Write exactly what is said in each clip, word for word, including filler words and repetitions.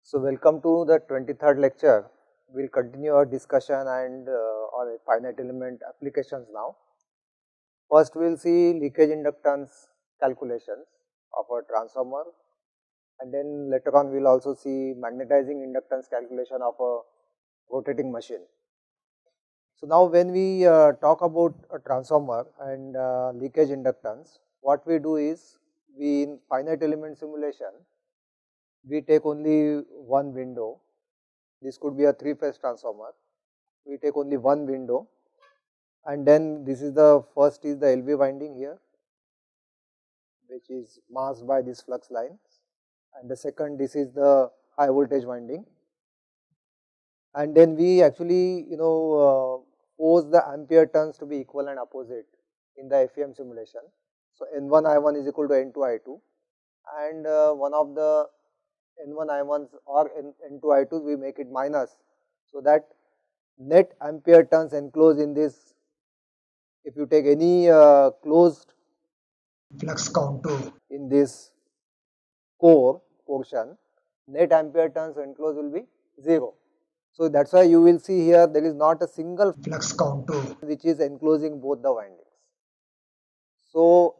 So, welcome to the twenty-third lecture. We will continue our discussion and uh, on finite element applications now. First, we will see leakage inductance calculations of a transformer, and then later on we will also see magnetizing inductance calculation of a rotating machine. So, now when we uh, talk about a transformer and uh, leakage inductance, what we do is we in finite element simulation, we take only one window. This could be a three phase transformer. We take only one window, and then this is the first is the L V winding here, which is masked by this flux lines, and the second this is the high voltage winding, and then we actually you know uh, pose the ampere turns to be equal and opposite in the F E M simulation. So, N one I one is equal to N two I two, and uh, one of the N one I ones or N, N2 I twos we make it minus, so that net ampere turns enclosed in this, if you take any uh, closed flux contour in this core portion, net ampere turns enclosed will be zero. So, that is why you will see here there is not a single flux contour which is enclosing both the windings. So,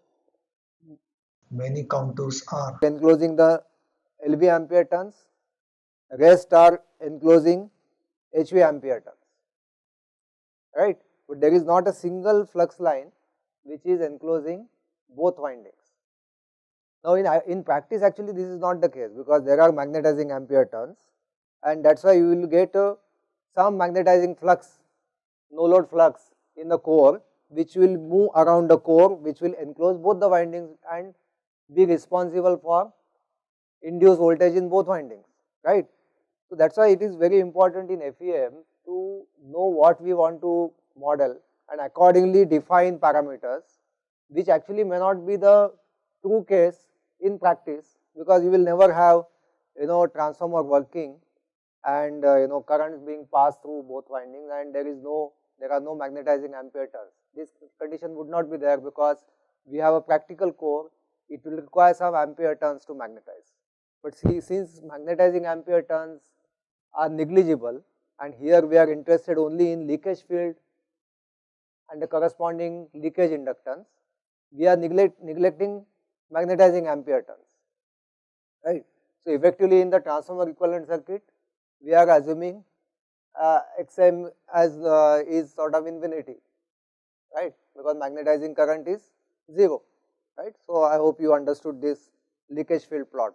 many contours are enclosing the L V ampere turns, rest are enclosing H V ampere turns, right, but there is not a single flux line which is enclosing both windings. Now, in, in practice actually this is not the case, because there are magnetizing ampere turns, and that is why you will get uh, some magnetizing flux, no load flux in the core, which will move around the core, which will enclose both the windings and be responsible for induced voltage in both windings, right. So, that is why it is very important in F E M to know what we want to model and accordingly define parameters, which actually may not be the true case in practice, because you will never have you know transformer working and uh, you know currents being passed through both windings, and there is no there are no magnetizing ampere turns. This condition would not be there, because we have a practical core, it will require some ampere turns to magnetize. But see, since magnetizing ampere turns are negligible, and here we are interested only in leakage field and the corresponding leakage inductance, we are neglect, neglecting magnetizing ampere turns, right. So, effectively in the transformer equivalent circuit, we are assuming uh, X M as uh, is sort of infinity, right, because magnetizing current is zero, right. So, I hope you understood this leakage field plot.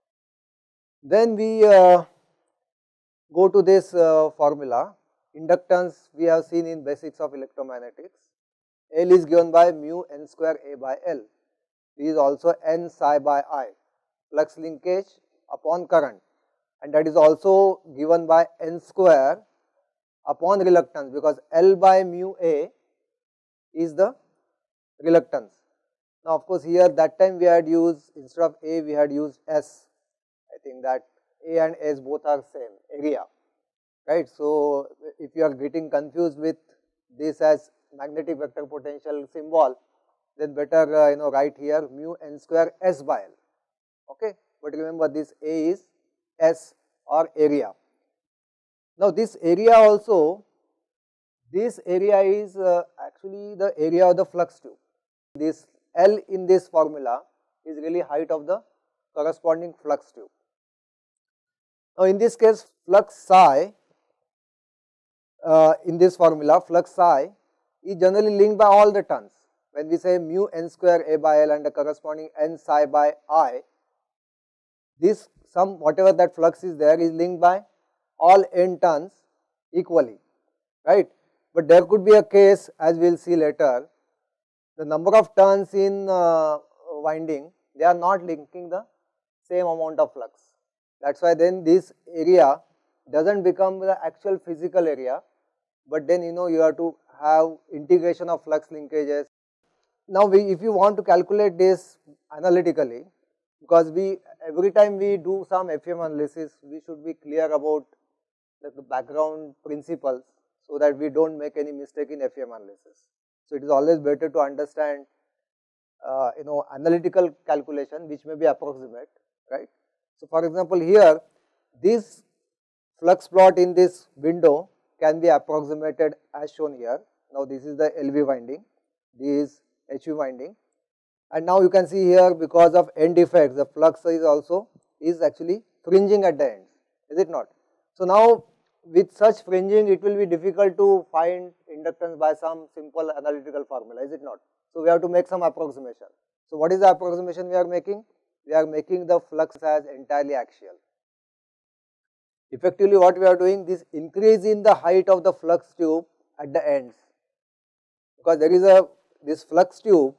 Then we uh, go to this uh, formula. Inductance we have seen in basics of electromagnetics. L is given by mu n square A by L. P is also n psi by I, flux linkage upon current, and that is also given by n square upon reluctance, because L by mu A is the reluctance. Now, of course, here that time we had used, instead of A we had used S. I think that A and S both are same area, right. So, if you are getting confused with this as magnetic vector potential symbol, then better uh, you know write here mu n square S by L, okay. But remember, this A is S or area. Now, this area also, this area is uh, actually the area of the flux tube. This L in this formula is really height of the corresponding flux tube. Now, in this case, flux psi uh, in this formula, flux psi is generally linked by all the turns. When we say mu n square A by L and the corresponding n psi by I, this some whatever that flux is there is linked by all n turns equally, right. But there could be a case, as we will see later, the number of turns in uh, winding, they are not linking the same amount of flux. That is why then this area does not become the actual physical area, but then you know you have to have integration of flux linkages. Now, we if you want to calculate this analytically, because we every time we do some F E M analysis, we should be clear about the, the background principles, so that we do not make any mistake in F E M analysis. So, it is always better to understand uh, you know analytical calculation, which may be approximate, right. So, for example, here this flux plot in this window can be approximated as shown here. Now this is the L V winding, this is H V winding, and now you can see here, because of end effects, the flux is also is actually fringing at the ends, is it not? So now with such fringing, it will be difficult to find inductance by some simple analytical formula, is it not? So we have to make some approximation. So what is the approximation we are making? We are making the flux as entirely axial. Effectively what we are doing, this increase in the height of the flux tube at the ends, because there is a this flux tube,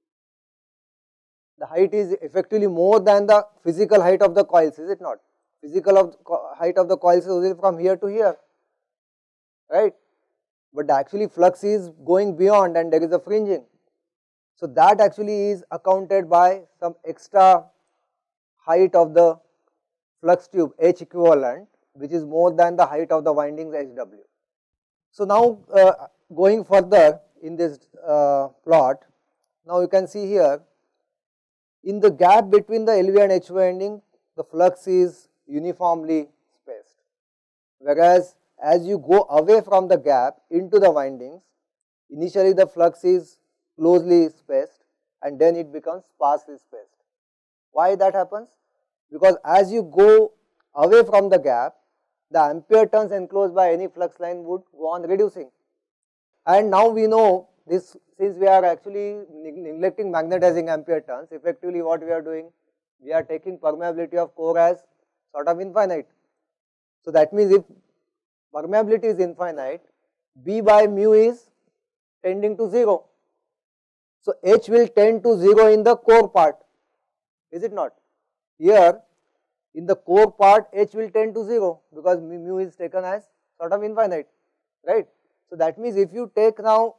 the height is effectively more than the physical height of the coils, is it not? Physical of height of the coils is only from here to here, right? But actually flux is going beyond and there is a fringing. So that actually is accounted by some extra height of the flux tube H equivalent, which is more than the height of the windings H W. So now uh, going further in this uh, plot, now you can see here, in the gap between the L V and H V winding, the flux is uniformly spaced, whereas as you go away from the gap into the windings, initially the flux is closely spaced and then it becomes sparsely spaced. Why that happens? Because as you go away from the gap, the ampere turns enclosed by any flux line would go on reducing. And now we know this, since we are actually neglecting magnetizing ampere turns, effectively what we are doing, we are taking permeability of core as sort of infinite. So that means if permeability is infinite, B by mu is tending to zero. So H will tend to zero in the core part, is it not? Here in the core part, H will tend to zero because mu is taken as sort of infinite, right? So that means if you take now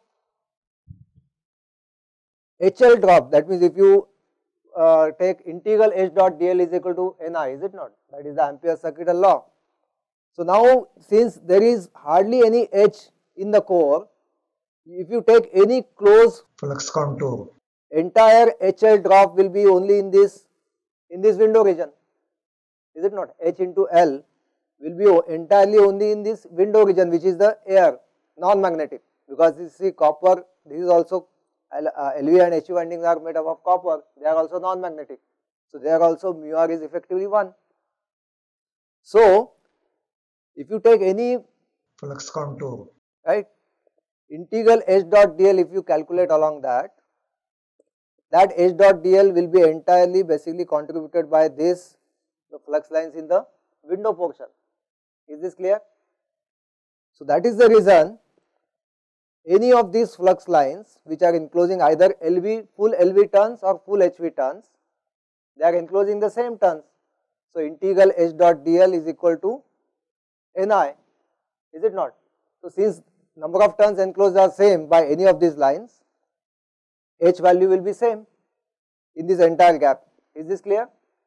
H L drop, that means if you uh, take integral H dot dl is equal to Ni, is it not? That is the Ampere's circuital law. So now since there is hardly any H in the core, if you take any closed flux contour, entire H L drop will be only in this in this window region, is it not? H into L will be entirely only in this window region, which is the air, non-magnetic, because you see copper, this is also L, uh, L V and H V windings are made up of copper, they are also non-magnetic. So there also mu r is effectively one. So if you take any flux contour, right, integral H dot dl, if you calculate along that, that H dot dl will be entirely basically contributed by this, the flux lines in the window portion. Is this clear? So that is the reason any of these flux lines which are enclosing either L V, full L V turns or full H V turns, they are enclosing the same turns. So integral H dot dl is equal to Ni, is it not? So since number of turns enclosed are same by any of these lines, H value will be same in this entire gap. Is this clear?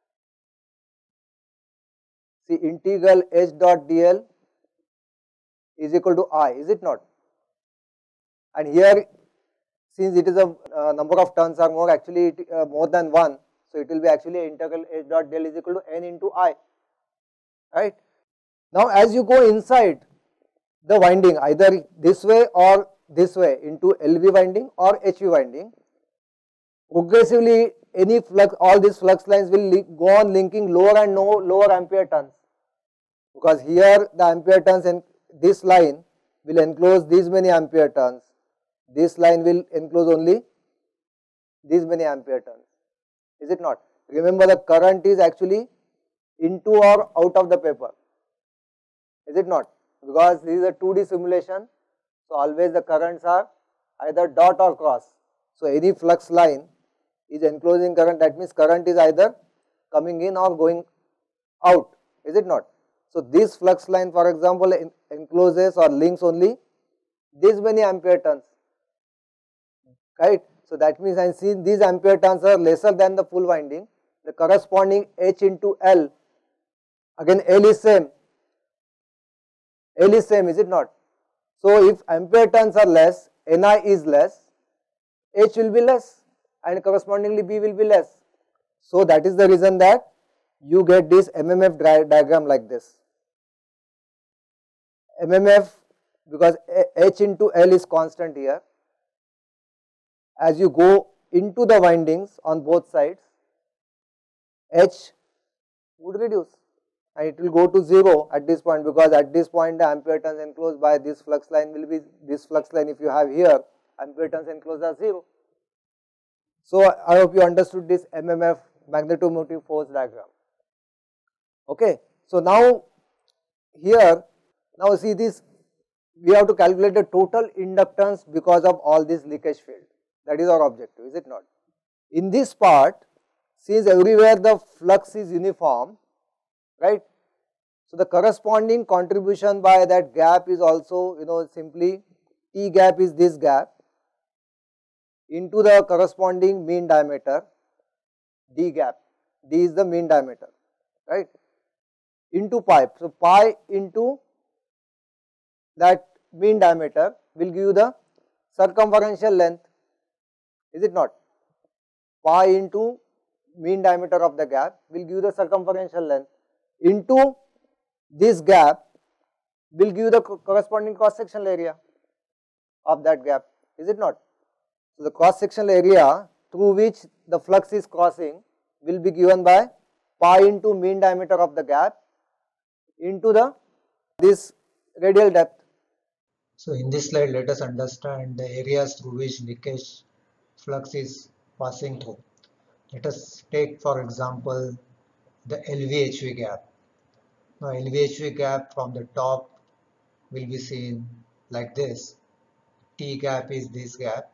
See, integral H dot dl is equal to I, is it not? And here, since it is a uh, number of turns are more, actually it, uh, more than one, so it will be actually integral H dot dl is equal to N into I, right? Now as you go inside the winding, either this way or this way into L V winding or H V winding, progressively any flux, all these flux lines will go on linking lower and no lower ampere turns, because here the ampere turns and this line will enclose these many ampere turns, this line will enclose only these many ampere turns, is it not? Remember, the current is actually into or out of the paper, is it not? Because this is a two D simulation, so always the currents are either dot or cross. So any flux line is enclosing current, that means current is either coming in or going out, is it not? So this flux line, for example, encloses or links only these many ampere turns, right? So that means, I see these ampere turns are lesser than the full winding, the corresponding H into L, again L is same, L is same, is it not? So if ampere turns are less, Ni is less, H will be less and correspondingly B will be less. So that is the reason that you get this M M F di diagram like this. M M F, because H into L is constant here, as you go into the windings on both sides, H would reduce and it will go to zero at this point, because at this point the ampere turns enclosed by this flux line will be, this flux line if you have here, ampere turns enclosed are zero. So I hope you understood this M M F, magnetomotive force diagram. Okay. So now here, now see this, we have to calculate the total inductance because of all this leakage field. That is our objective, is it not? In this part, since everywhere the flux is uniform, right? So the corresponding contribution by that gap is also, you know, simply T gap is this gap into the corresponding mean diameter, D gap, D is the mean diameter, right, into pi. So pi into that mean diameter will give you the circumferential length, is it not? Pi into mean diameter of the gap will give you the circumferential length into this gap will give you the corresponding cross sectional area of that gap, is it not? So the cross sectional area through which the flux is crossing will be given by pi into mean diameter of the gap into the this radial depth. So in this slide, let us understand the areas through which leakage flux is passing through. Let us take for example the L V H V gap. Now L V H V gap from the top will be seen like this. T gap is this gap.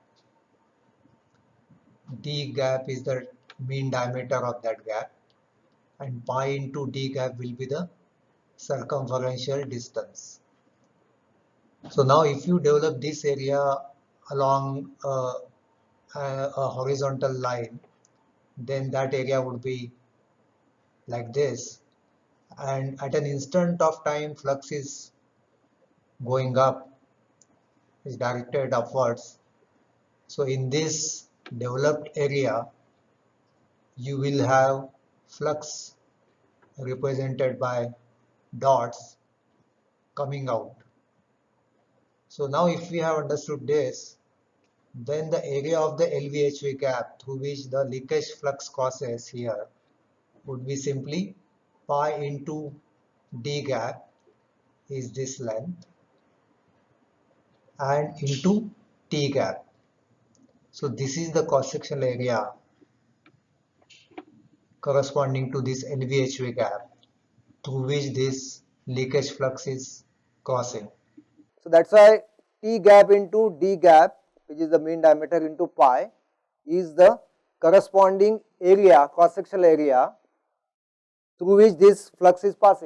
D gap is the mean diameter of that gap, and pi into D gap will be the circumferential distance. So now if you develop this area along a, a, a horizontal line, then that area would be like this, and at an instant of time flux is going up, is directed upwards. So in this developed area you will have flux represented by dots coming out. So now if we have understood this, then the area of the L V H V gap through which the leakage flux crosses here would be simply pi into D gap is this length and into T gap. So this is the cross sectional area corresponding to this L V H V gap through which this leakage flux is crossing. So that is why T gap into D gap, which is the mean diameter into pi, is the corresponding area, cross sectional area through which this flux is passing.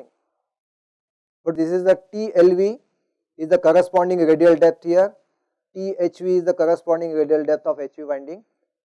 But this is the T L V is the corresponding radial depth here, T H V is the corresponding radial depth of H V winding,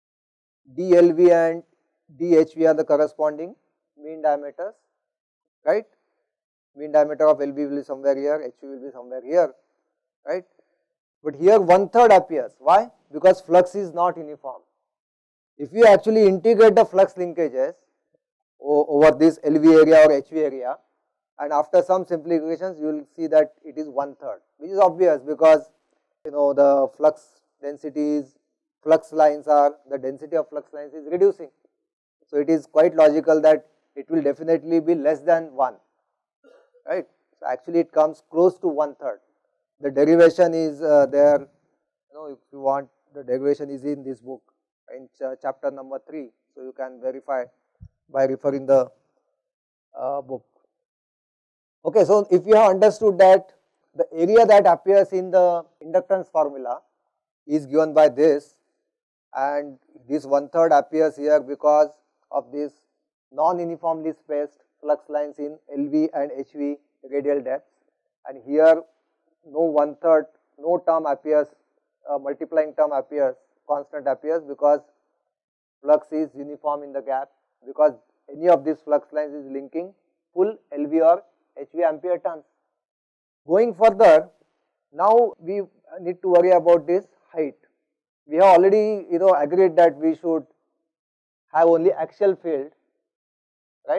D L V and D H V are the corresponding mean diameters, right? Mean diameter of L V will be somewhere here, H V will be somewhere here, right? But here one third appears. Why? Because flux is not uniform. If you actually integrate the flux linkages over this L V area or H V area, and after some simplifications you will see that it is one third, which is obvious because you know the flux densities, flux lines are, the density of flux lines is reducing. So it is quite logical that it will definitely be less than one, right. So actually it comes close to one third. The derivation is uh, there, you know, if you want, the derivation is in this book in ch chapter number three. So you can verify by referring the uh, book. Okay, so if you have understood that the area that appears in the inductance formula is given by this, and this one third appears here because of this non-uniformly spaced flux lines in L V and H V radial depths, and here no one third, no term appears, uh, multiplying term appears, constant appears because flux is uniform in the gap, because any of these flux lines is linking full L V or H V ampere turns. Going further, now we need to worry about this height. We have already you know agreed that we should have only axial field, right.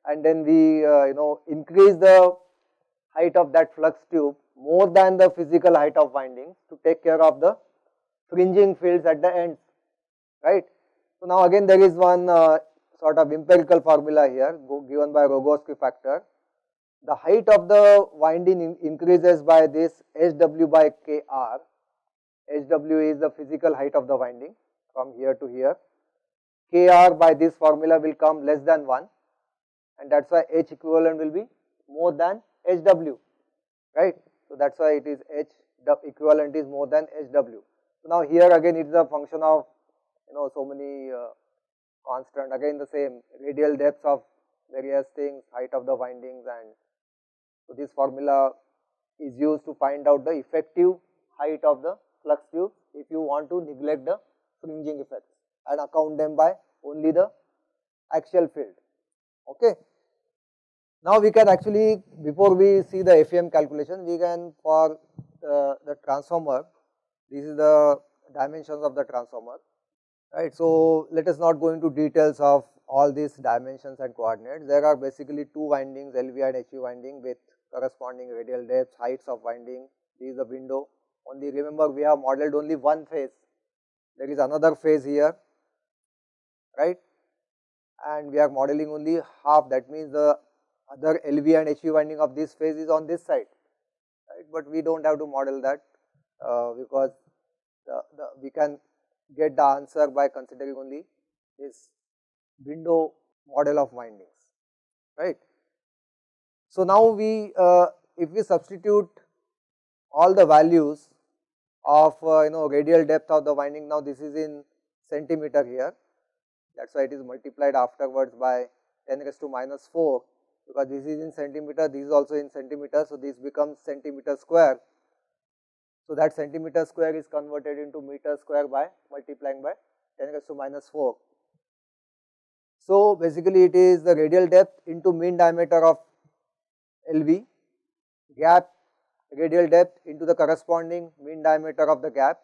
and then we uh, you know increase the height of that flux tube more than the physical height of windings to take care of the fringing fields at the ends, right. So now again there is one uh, sort of empirical formula here given by Rogowski factor. The height of the winding in increases by this H W by K R. H W is the physical height of the winding from here to here. K R by this formula will come less than one, and that is why H equivalent will be more than H W, right. So that is why it is H equivalent is more than H W. So now here again it is a function of you know so many uh, constant, again the same radial depths of various things, height of the windings, and so this formula is used to find out the effective height of the flux tube if you want to neglect the fringing effects and account them by only the axial field. Okay. Now we can actually, before we see the F E M calculation, we can for uh, the transformer, this is the dimensions of the transformer, right. So let us not go into details of all these dimensions and coordinates. There are basically two windings, L V and H V winding with corresponding radial depths, heights of winding. This is the window. Only remember we have modeled only one phase. There is another phase here, right, and we are modeling only half. That means the other L V and H V winding of this phase is on this side, right, but we do not have to model that uh, because the, the, we can get the answer by considering only this window model of windings, right. So now we uh, if we substitute all the values of uh, you know radial depth of the winding, now this is in centimeter here, that is why it is multiplied afterwards by ten raised to minus four, because this is in centimeter, this is also in centimeter, so this becomes centimeter square. So that centimeter square is converted into meter square by multiplying by ten raised to minus four. So basically it is the radial depth into mean diameter of L V, gap radial depth into the corresponding mean diameter of the gap,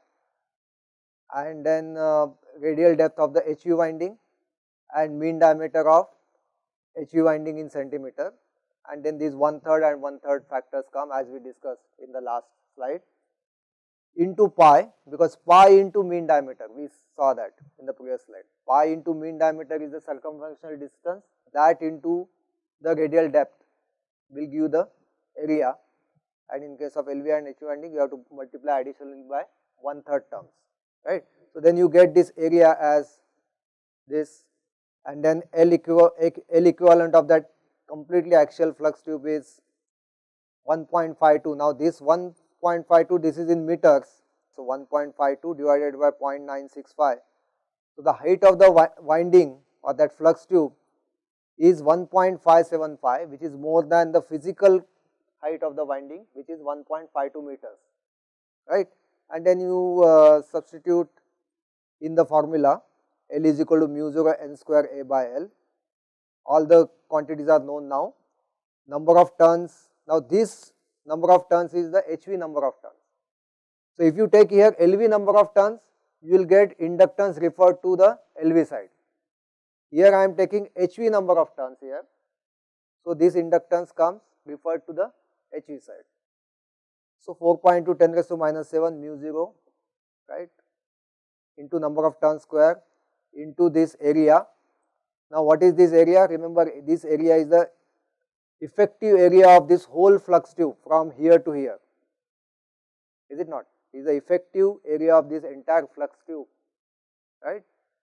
and then uh, radial depth of the H V winding and mean diameter of H V winding in centimeter, and then these one third and one third factors come as we discussed in the last slide, into pi, because pi into mean diameter, we saw that in the previous slide. Pi into mean diameter is the circumferential distance, that into the radial depth will give the area, and in case of L V and H V winding you have to multiply additionally by one third terms, right. So then you get this area as this, and then L, equi L equivalent of that completely axial flux tube is one point five two. Now this one point five two, this is in meters, so one point five two divided by zero point nine six five. So the height of the wi winding or that flux tube is one point five seven five, which is more than the physical height of the winding, which is one point five two meters, right. And then you uh, substitute in the formula L is equal to mu zero n square A by L. All the quantities are known now. Number of turns, now this number of turns is the H V number of turns. So if you take here L V number of turns, you will get inductance referred to the L V side. Here I am taking H V number of turns here. So this inductance comes referred to the H V side. So four point two ten raised to minus seven mu zero, right, into number of turns square into this area. Now what is this area? Remember, this area is the effective area of this whole flux tube from here to here, is it not? It is the effective area of this entire flux tube, right.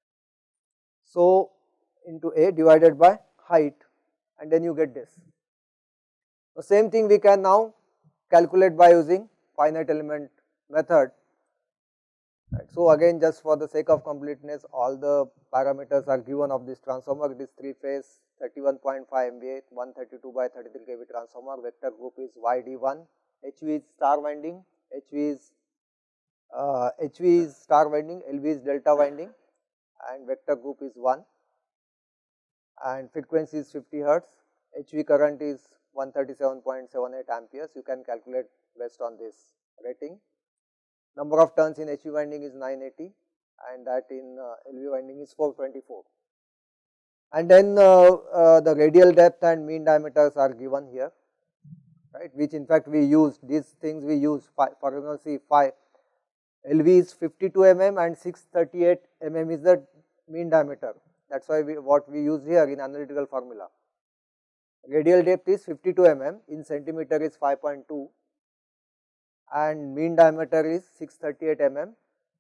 So into A divided by height, and then you get this. The same thing we can now calculate by using finite element method. Right. So again, just for the sake of completeness, all the parameters are given of this transformer. It is three phase, thirty-one point five M V A, one thirty-two by thirty-three K V transformer. Vector group is Y D one. H V is star winding. H V is uh, H V is star winding. L V is delta winding, and vector group is one. And frequency is fifty hertz. H V current is one thirty-seven point seven eight amperes. You can calculate based on this rating. Number of turns in H V winding is nine eighty, and that in uh, L V winding is four twenty-four. And then uh, uh, the radial depth and mean diameters are given here, right, which in fact we use, these things we use. For example, see phi L V is fifty-two millimeters and six hundred thirty-eight millimeters is the mean diameter. That is why we, what we use here in analytical formula. Radial depth is fifty-two millimeters, in centimeter is five point two, and mean diameter is six hundred thirty-eight millimeters,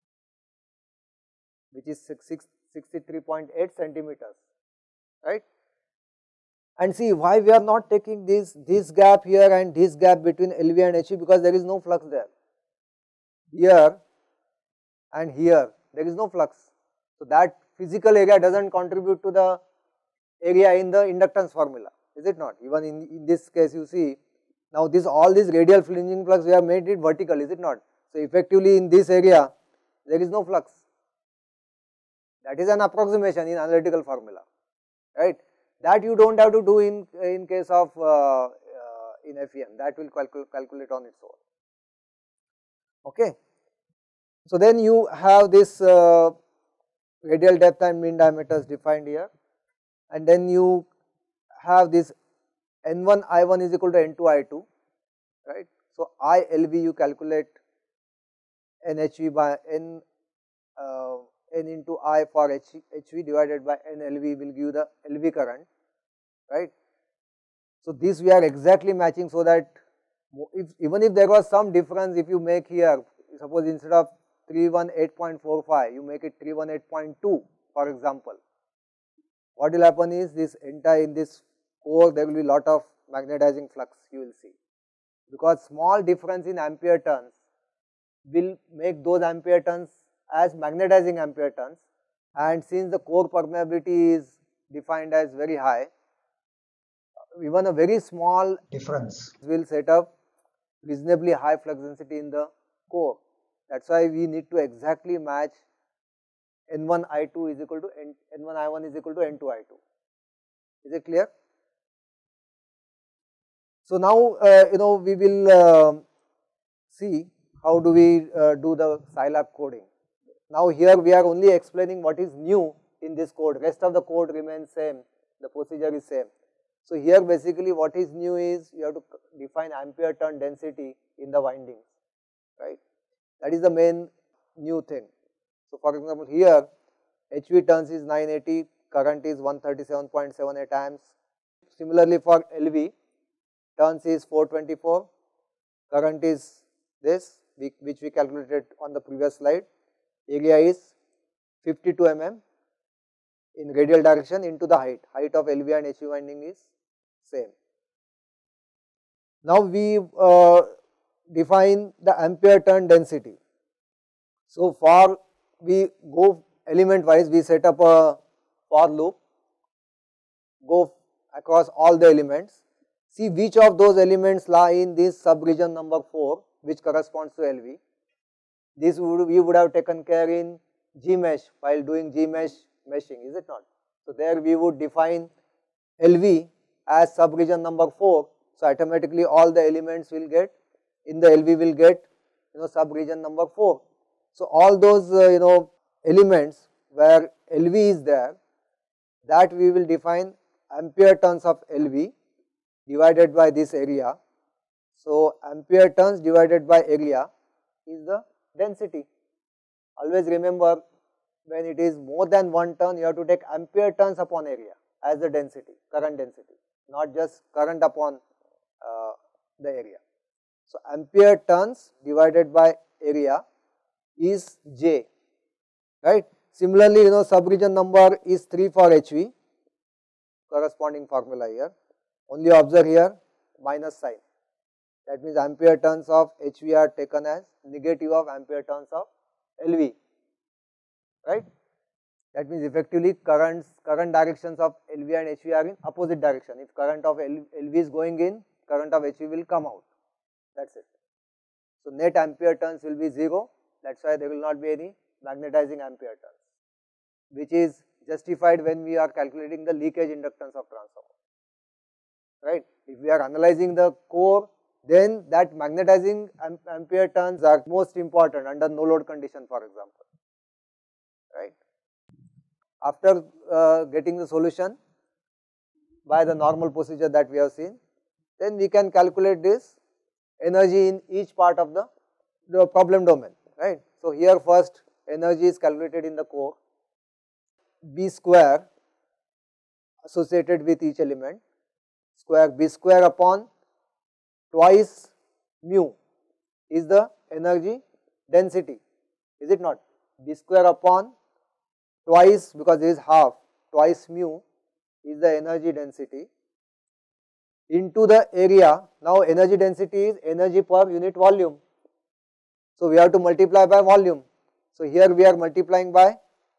which is sixty-three point eight centimeters, right. And see why we are not taking this, this gap here and this gap between L V and H V, because there is no flux there. Here and here there is no flux. So that physical area does not contribute to the area in the inductance formula, is it not? Even in, in this case you see, now this all this radial fringing flux we have made it vertical, is it not? So effectively in this area there is no flux. That is an approximation in analytical formula, right. That you do not have to do in, in case of uh, uh, in F E M, that will calcul calculate on its own. Okay. So then you have this uh, radial depth and mean diameters defined here, and then you have this N one I one is equal to N two I two, right. So I L V you calculate N H V by N uh, N into I for H, HV divided by N L V will give the L V current, right. So this we are exactly matching, so that if even if there was some difference, if you make here, suppose instead of three one eight point four five you make it three one eight point two for example, what will happen is this entire in this core there will be lot of magnetizing flux you will see, because small difference in ampere turns will make those ampere turns as magnetizing ampere turns, and since the core permeability is defined as very high, even a very small difference will set up reasonably high flux density in the core. That is why we need to exactly match N one I two is equal to N, N one I one is equal to N two I two. Is it clear? So now uh, you know we will uh, see how do we uh, do the Scilab coding. Now here we are only explaining what is new in this code, rest of the code remains same, the procedure is same. So here basically what is new is you have to define ampere turn density in the windings, right. That is the main new thing. So for example here H V turns is nine eighty, current is one thirty-seven point seven eight amps. Similarly for L V, turns is four twenty-four, current is this which we calculated on the previous slide, area is fifty-two millimeters in radial direction into the height, height of L V and H V winding is same. Now we uh, define the ampere turn density. So for we go element wise, we set up a for loop, go across all the elements, see which of those elements lie in this subregion number four which corresponds to L V. This would, we would have taken care in G mesh while doing G mesh meshing, is it not? So there we would define L V as subregion number four, so automatically all the elements will get in the L V will get you know subregion number four. So all those uh, you know elements where L V is there, that we will define ampere turns of L V divided by this area. So ampere turns divided by area is the density. Always remember, when it is more than one turn, you have to take ampere turns upon area as the density, current density, not just current upon uh, the area. So ampere turns divided by area is J, right. Similarly, you know subregion number is three for H V, corresponding formula here, only observe here minus sign. That means ampere turns of H V are taken as negative of ampere turns of L V, right. That means effectively currents, current directions of L V and H V are in opposite direction. If current of L V is going in, current of H V will come out, that is it. So net ampere turns will be zero, that is why there will not be any magnetizing ampere turns, which is justified when we are calculating the leakage inductance of transformer, right. If we are analyzing the core, then that magnetizing ampere turns are most important under no load condition, for example, right. After uh, getting the solution by the normal procedure that we have seen, then we can calculate this energy in each part of the, the problem domain, right. So, here first energy is calculated in the core, B square associated with each element, square B square upon twice mu is the energy density, is it not? B square upon twice, because this is half, twice mu is the energy density into the area. Now energy density is energy per unit volume. So we have to multiply by volume. So here we are multiplying by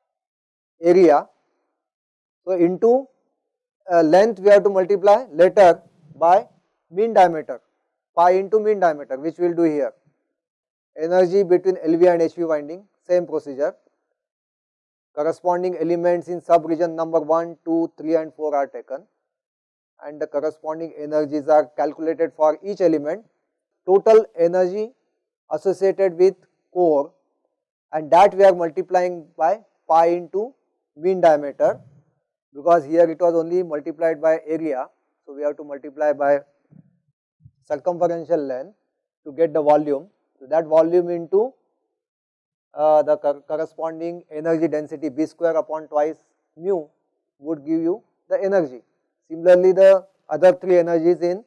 area. So into uh, length we have to multiply later by mean diameter, pi into mean diameter, which we will do here. Energy between L V and H V winding, same procedure. Corresponding elements in sub-region number one, two, three and four are taken, and the corresponding energies are calculated for each element. Total energy associated with core, and that we are multiplying by pi into mean diameter, because here it was only multiplied by area. So we have to multiply by circumferential length to get the volume. So that volume into uh, the cor corresponding energy density B square upon twice mu would give you the energy. Similarly, the other three energies in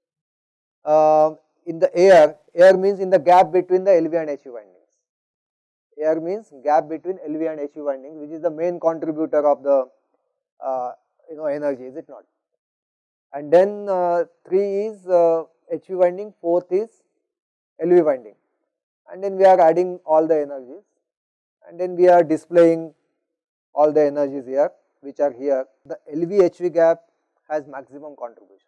uh, in the air, air means in the gap between the L V and H V windings. Air means gap between L V and H V windings, which is the main contributor of the uh, you know energy, is it not? And then uh, three is uh, H V winding, fourth is L V winding, and then we are adding all the energies, and then we are displaying all the energies here, which are here. The L V H V gap has maximum contribution,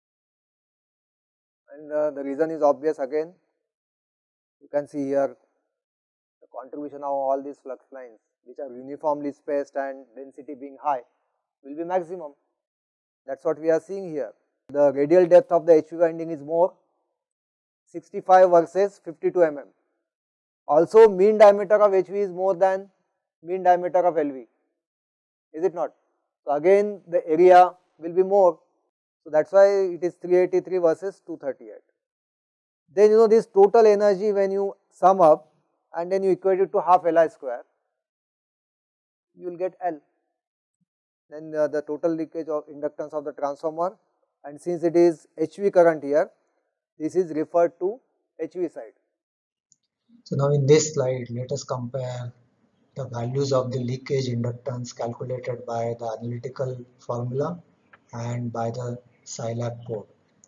and uh, the reason is obvious. Again, you can see here the contribution of all these flux lines, which are uniformly spaced and density being high, will be maximum. That is what we are seeing here. The radial depth of the H V winding is more, sixty-five versus fifty-two millimeters. Also, mean diameter of H V is more than mean diameter of L V, is it not? So again the area will be more. So that is why it is three eighty-three versus two thirty-eight. Then you know this total energy, when you sum up and then you equate it to half L I square, you will get L. Then uh, the total leakage of inductance of the transformer, and since it is H V current here, this is referred to H V side. So now in this slide, let us compare the values of the leakage inductance calculated by the analytical formula and by the Scilab code.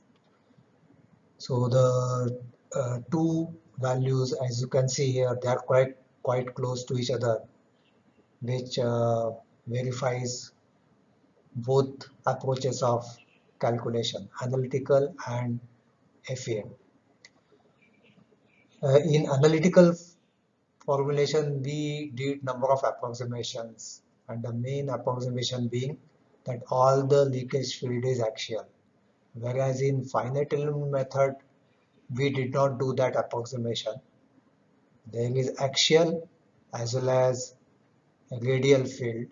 So the uh, two values, as you can see here, they are quite quite close to each other, which uh, verifies both approaches of calculation, analytical and F E M. Uh, in analytical formulation, we did number of approximations, and the main approximation being that all the leakage field is axial, whereas in finite element method we did not do that approximation. There is axial as well as radial field.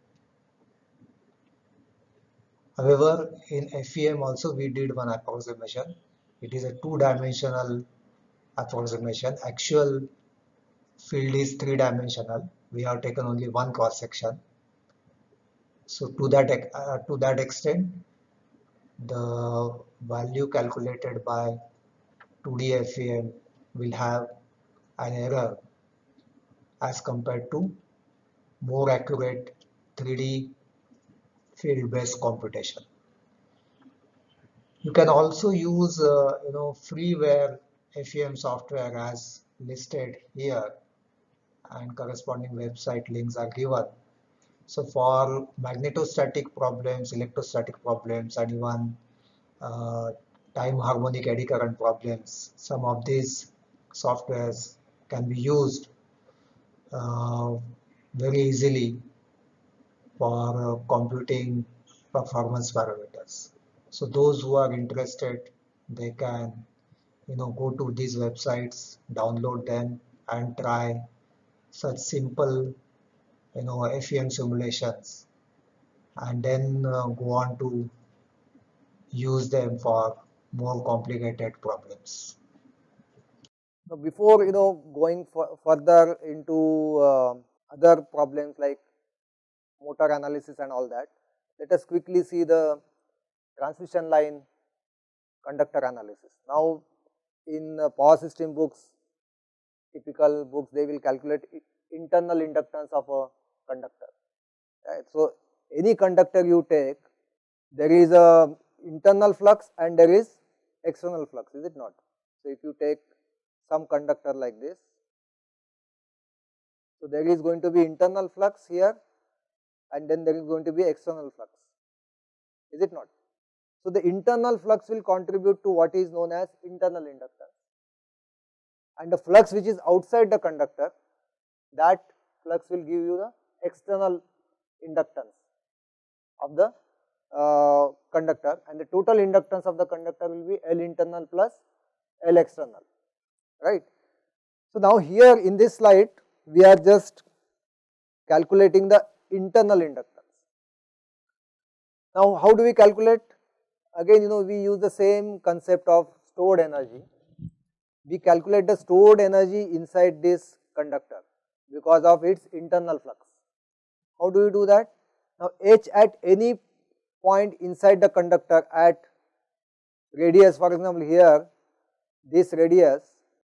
However, in F E M also we did one approximation. It is a two-dimensional approximation. Actual field is three-dimensional. We have taken only one cross section. So to that uh, to that extent, the value calculated by two D F E M will have an error as compared to more accurate three D field-based computation. You can also use uh, you know freeware F E M software as listed here, and corresponding website links are given. So for magnetostatic problems, electrostatic problems, and even uh, time harmonic eddy current problems, some of these softwares can be used uh, very easily for uh, computing performance parameters. So those who are interested, they can you know go to these websites, download them, and try such simple you know, F E M simulations, and then uh, go on to use them for more complicated problems. Now, before you know going for further into uh, other problems like motor analysis and all that, let us quickly see the transmission line conductor analysis. Now, in uh, power system books, typical books, they will calculate internal inductance of a conductor. Right? So, any conductor you take, there is a internal flux and there is external flux, is it not? So, if you take some conductor like this, so there is going to be internal flux here and then there is going to be external flux, is it not? So, the internal flux will contribute to what is known as internal inductance, and the flux which is outside the conductor, that flux will give you the external inductance of the uh, conductor, and the total inductance of the conductor will be L internal plus L external, right. So, now here in this slide we are just calculating the internal inductance. Now, how do we calculate? Again, you know, we use the same concept of stored energy. We calculate the stored energy inside this conductor because of its internal flux. How do we do that? Now, H at any point inside the conductor at radius, for example, here this radius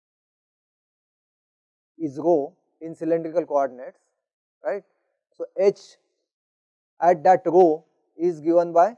is rho in cylindrical coordinates, right. So, H at that rho is given by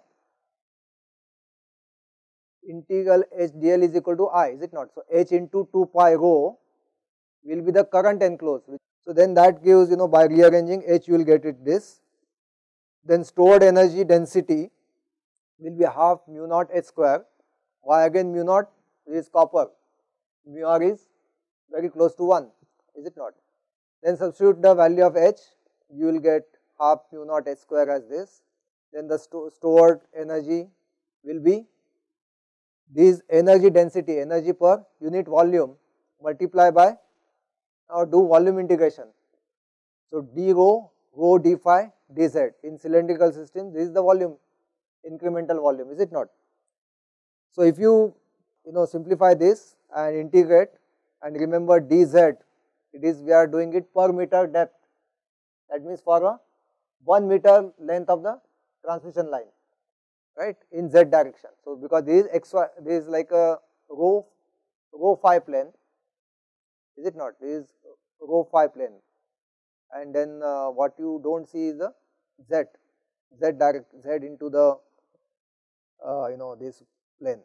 integral H dl is equal to I, is it not? So, H into two pi rho will be the current enclosed. So, then that gives, you know, by rearranging H you will get it this. Then stored energy density will be half mu naught H square. Why again mu naught? Is copper, mu r is very close to one, is it not? Then substitute the value of H, you will get half mu naught H square as this. Then the sto stored energy will be this energy density, energy per unit volume multiply by, or do volume integration. So, d rho, rho d phi dz in cylindrical system, this is the volume, incremental volume, is it not? So, if you you know simplify this and integrate and remember dz, it is we are doing it per meter depth, that means for a one meter length of the transmission line, right, in z direction. So, because this is xy, this is like a rho, rho phi plane, is it not? This is rho phi plane, and then uh, what you do not see is the z, z direct, z into the uh, you know this plane.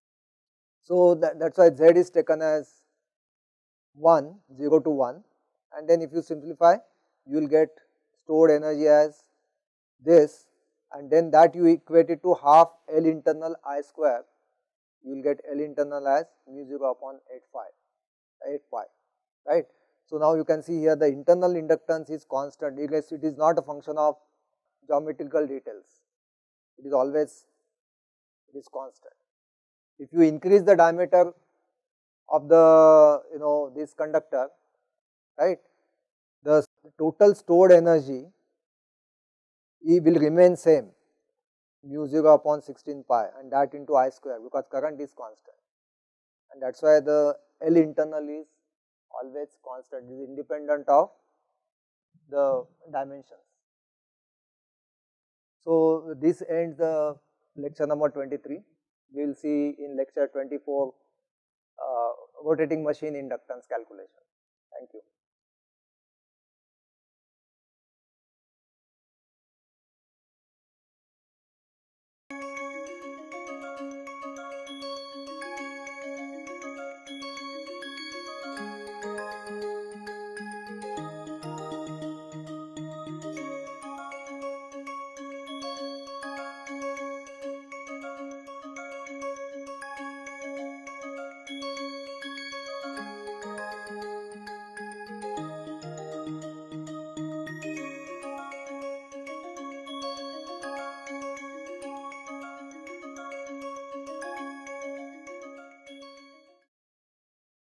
So, that that is why z is taken as one, zero to one, and then if you simplify, you will get stored energy as this, and then that you equate it to half L internal I square, you will get L internal as mu zero upon eight pi, eight pi, right. So, now you can see here the internal inductance is constant, because it is not a function of geometrical details, it is always, it is constant. If you increase the diameter of the you know this conductor, right, the total stored energy E will remain same, mu zero upon sixteen pi, and that into I square, because current is constant, and that is why the L internal is always constant, is independent of the dimensions. So, this ends the lecture number twenty-three. We will see in lecture twenty-four uh, rotating machine inductance calculation. Thank you.